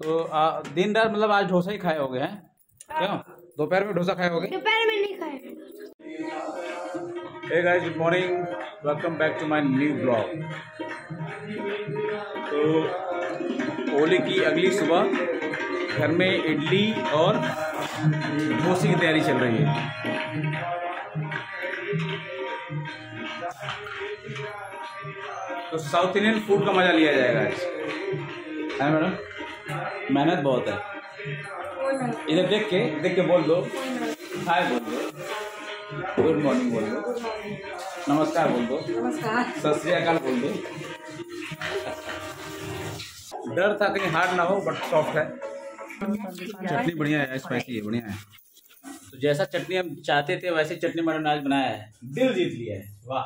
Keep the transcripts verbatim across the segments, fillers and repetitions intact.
तो आ, दिन रात मतलब आज डोसा ही खाए होगे हैं? क्यों दोपहर में डोसा खाए होगे? दोपहर में नहीं खाए। Hey guys, good morning, welcome back to my new blog. तो होली की अगली सुबह घर में इडली और डोसे की तैयारी चल रही है। तो साउथ इंडियन फूड का मजा लिया जाएगा आज, है मैडम? मेहनत बहुत है। इधर देख के देख के बोल दो, हाय बोल दो, गुड मॉर्निंग बोल दो, नमस्कार बोल दो, नमस्कार, सत श्री अकाल बोल दो। डर था कहीं हार्ड ना हो, बट सॉफ्ट है। चटनी बढ़िया है, स्पाइसी है, बढ़िया है। तो जैसा चटनी हम चाहते थे वैसे चटनी मैडम ने आज बनाया है, दिल जीत लिया है, वाह।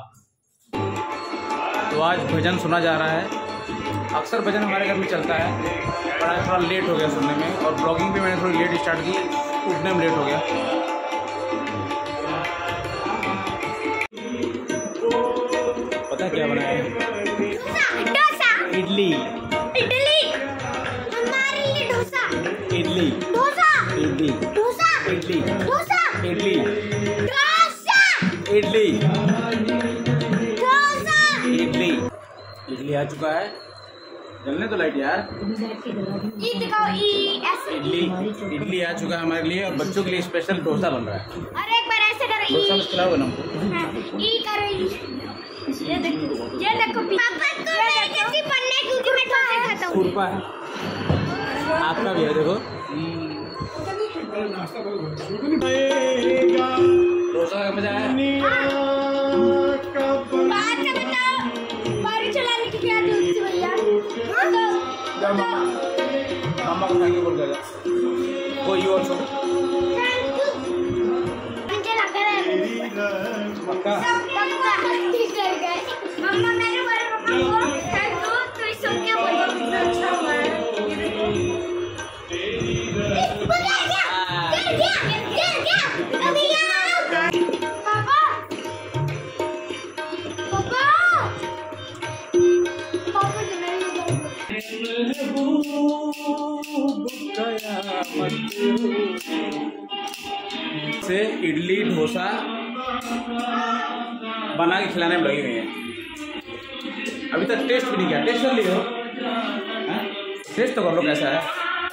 तो आज भजन सुना जा रहा है। अक्सर भजन हमारे घर में चलता है, पर आज थोड़ा लेट हो गया सुनने में, और ब्लॉगिंग भी मैंने थोड़ी लेट स्टार्ट की, उठने में लेट हो गया। पता क्या बनाया है? डोसा। इडली। इडली। हमारे लिए डोसा। इडली। डोसा। इडली। डोसा। इडली। डोसा। इडली। डोसा। इडली। डोसा। इडली। इडली आ चुका है, जलने तो लाइट यार। ई दिखाओ, ई ऐसे। इडली इडली आ चुका है हमारे लिए, और बच्चों के लिए स्पेशल डोसा बन रहा है। और एक बार ऐसे करो, डोसा ई। में खिलाओगे ना? ई करो, ई। ये देखो, ये देखो पापा को मैं कैसी बनने, क्योंकि मैं डोसा खाता हूँ। खुरपा है आपका भी है, देखो डोसा का मजा है। बात से बताओ, बारी चलाने की क्या जरूरत थी भैया? मम्मा को थैंक यू बोल देगा। कोई और सो मुझे लग रहा है पक्का। मम्मा मेरे बारे में मम्मा को थैंक यू, तो इस सुन के मुझे कितना अच्छा हुआ है। गिर गया, गिर गया, गिर गया, अभी यार। पापा, पापा, पापा से इडली डोसा बना के खिलाने में लगी हुई है। अभी तक टेस्ट भी नहीं किया, टेस्ट कर लियो, टेस्ट तो कर लो कैसा है।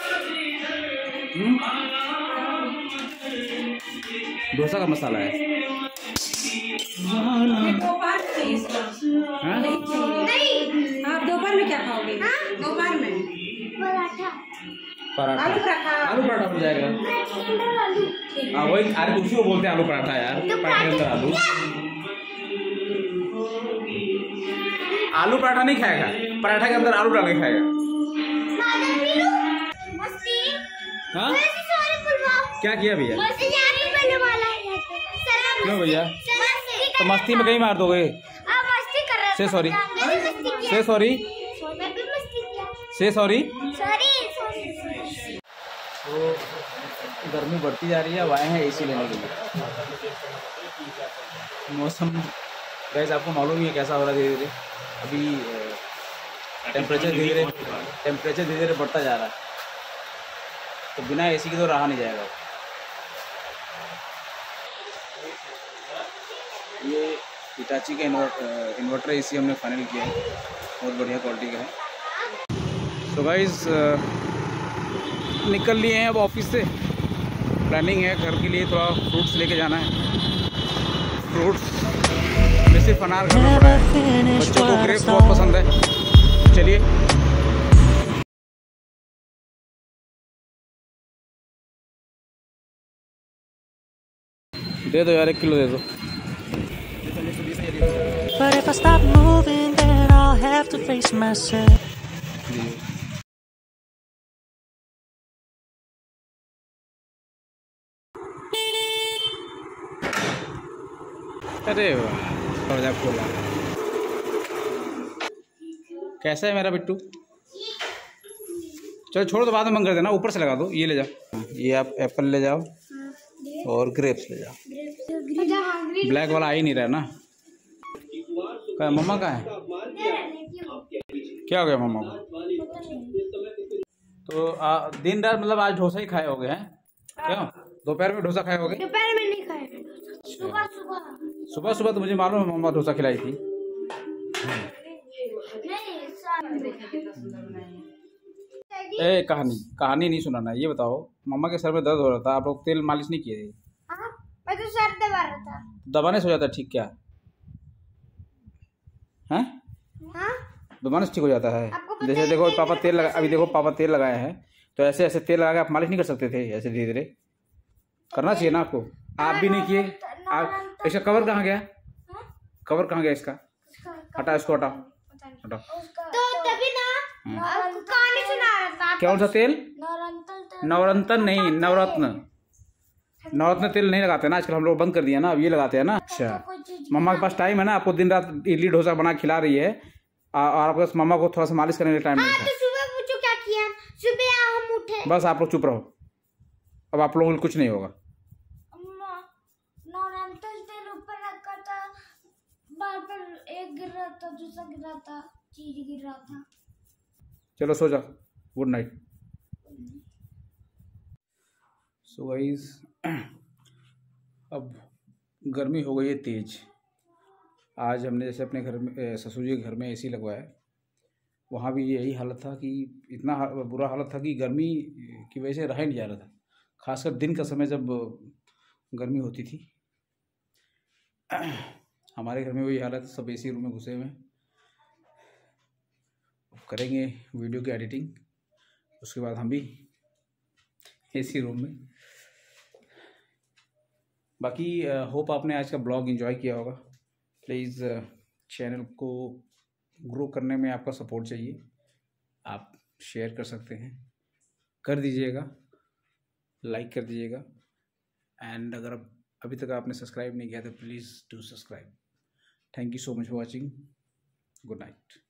डोसा का मसाला है। हाँ? नहीं, आप दोपहर में क्या खाओगे? दोपहर में पराठा, पराठा, आलू पराठा। आलू पराठा बन जाएगा। आलू। हाँ वही, अरे उसी को बोलते हैं आलू पराठा यार। पराठे के अंदर आलू। आलू पराठा नहीं खाएगा, पराठा के अंदर आलू डाल के खाएगा। हाँ? क्या किया भैया? क्यों भैया? तो मस्ती में कहीं मार दोगे? से सॉरी, से सॉरी, से सॉरी। तो गर्मी बढ़ती जा रही है, अब आए हैं एसी लेने के लिए। मौसम गैस आपको मालूम ही है कैसा हो रहा है धीरे धीरे। अभी टेम्परेचर धीरे धीरे टेम्परेचर धीरे धीरे बढ़ता जा रहा है, तो बिना एसी के तो रहा नहीं जाएगा। ये हिटाची का इन्वर्टर इन्वर्टर एसी हमने फाइनल किया है, बहुत बढ़िया क्वालिटी का है। तो गाइस निकल लिए हैं अब ऑफिस से। प्लानिंग है घर के लिए थोड़ा फ्रूट्स लेके जाना है। फ्रूट्स में सिर्फ अनार खाना पड़ा है, बच्चों को ग्रेप्स बहुत पसंद है। चलिए दे दो यार, एक किलो दे दो। But if I stop moving, then I'll have to face myself. अरे वाह, दरवाजा खोला। कैसा है मेरा बिट्टू? चलो छोड़ो, तो बाद में मंग कर देना, ऊपर से लगा दो। ये ले जाओ, ये आप एप्पल ले जाओ और ग्रेप्स ले जाओ। ब्लैक वाला आ ही नहीं रहा ना। क्या मम्मा का है? क्या हो गया मम्मा को? तो आ, दिन रात मतलब आज डोसा ही खाए होगे हैं क्यों? दोपहर में डोसा खाए होगे? दोपहर में नहीं खाए, सुबह सुबह सुबह सुबह तो मुझे मालूम है मम्मा डोसा खिलाई थी। ए कहानी कहानी नहीं सुनाना, ये बताओ मम्मा के सर में दर्द हो रहा था, आप लोग तेल मालिश नहीं किए थे? हाँ, मैं तो सर दबा रहा था। दबाने से हो जाता है ठीक क्या? हैं? हाँ? दबाने से ठीक हो जाता है? आपको पता जैसे है देखो कि पापा तेल लगा, कैसे- अभी देखो पापा तेल लगाए हैं, तो ऐसे ऐसे तेल लगा के आप मालिश नहीं कर सकते थे? ऐसे धीरे धीरे करना चाहिए ना आपको, आप भी नहीं किए। आप इसका कवर कहाँ गया? कवर कहाँ गया इसका? हटा इसको, हटा हटा। तो तभी ना आपको कहानी सुना रहा था। कौन सा तेल? नवरत्न नवरत्न नहीं, नवरत्न। नवरत्न तेल नहीं लगाते ना आजकल, हम लोग बंद कर दिया ना, अब ये लगाते हैं ना। अच्छा, मम्मा के पास टाइम है ना, आपको दिन रात इडली डोसा बना खिला रही है, और आपके पास मम्मा को थोड़ा सा मालिश करने का टाइम नहीं था। तो सुबह पूछो क्या किया? सुबह हम उठे, बस आप लोग चुप रहो, अब आप लोगों को कुछ नहीं होगा। नवरत्न तेल ऊपर रखा था, बार पर एक गिर रहा था, दूसरा गिर रहा था, चीज गिर रहा था। चलो सो जाओ, गुड नाइट। सो गाइस, अब गर्मी हो गई है तेज। आज हमने जैसे अपने घर में ससुर जी के घर में एसी लगवाया, वहाँ भी यही हालत था कि इतना बुरा हालत था कि गर्मी की वजह से रहा ही नहीं जा रहा था, खासकर दिन का समय जब गर्मी होती थी। हमारे घर में वही हालत, सब एसी रूम में घुसे हुए हैं। करेंगे वीडियो की एडिटिंग, उसके बाद हम भी एसी रूम में। बाकी होप आपने आज का ब्लॉग एंजॉय किया होगा। प्लीज़ चैनल को ग्रो करने में आपका सपोर्ट चाहिए, आप शेयर कर सकते हैं, कर दीजिएगा, लाइक कर दीजिएगा, एंड अगर अभी तक आपने सब्सक्राइब नहीं किया तो please do subscribe. Thank you so much for watching, good night.